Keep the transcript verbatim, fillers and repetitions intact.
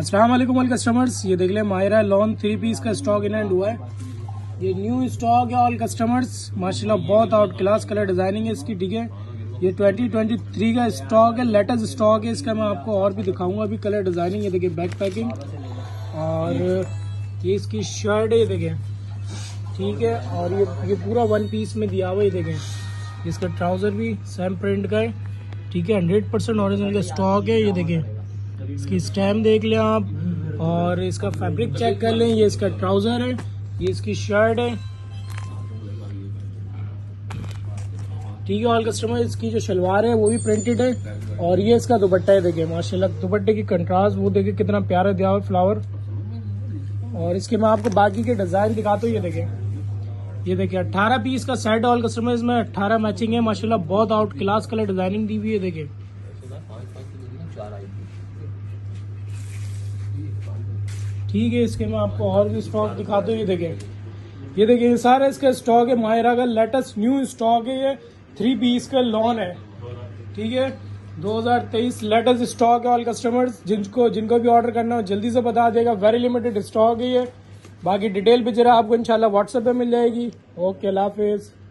अस्सलाम वालेकुम all customers, ये देख लें माहिरा लॉन थ्री पीस का स्टॉक इन एंड हुआ है। ये न्यू स्टॉक है ऑल कस्टमर्स, माशाल्लाह बहुत आउट क्लास कलर डिजाइनिंग है इसकी। ठीक है, ये ट्वेंटी ट्वेंटी थ्री का स्टॉक है, लेटेस्ट स्टॉक है इसका। मैं आपको और भी दिखाऊंगा अभी कलर डिजाइनिंग। ये देखिए बैक पैकिंग और ये इसकी शर्ट है, ये देखें। ठीक है, और ये ये पूरा वन पीस में दिया हुआ है। ये देखें इसका ट्राउजर भी सेम प्रिंट का है। ठीक है, हंड्रेड परसेंट ओरिजिनल का स्टॉक है। ये देखें इसकी स्टैम्प देख लें आप और इसका फैब्रिक चेक कर लें। ये इसका ट्राउजर है, ये इसकी शर्ट है। ठीक है ऑल कस्टमर, इसकी जो शलवार है वो भी प्रिंटेड है और ये इसका दुपट्टा है। देखिए माशाल्लाह दुपट्टे की कंट्रास्ट वो देखिए कितना प्यारा दिया हुआ फ्लावर। और इसके मैं आपको बाकी के डिजाइन दिखाता हूँ। ये देखें, ये देखिए अट्ठारह पीस का सेट ऑल कस्टमर, इसमें अट्ठारह मैचिंग है। माशाल्लाह बहुत आउट क्लास कलर डिजाइनिंग दी हुई है। देखिए ठीक है, इसके मैं आपको और भी स्टॉक दिखाता हूँ। ये देखें, ये देखिए ये सारा इसका स्टॉक है, माहिरा का लेटेस्ट न्यू स्टॉक है। ये थ्री पीस का लॉन है। ठीक है, दो हज़ार तेईस लेटेस्ट स्टॉक है ऑल कस्टमर्स। जिनको जिनको भी ऑर्डर करना हो जल्दी से बता देगा, वेरी लिमिटेड स्टॉक है ये। बाकी डिटेल भी जरा आपको इंशाल्लाह व्हाट्सएप पे मिल जाएगी। ओके, अल्लाह हाफिज।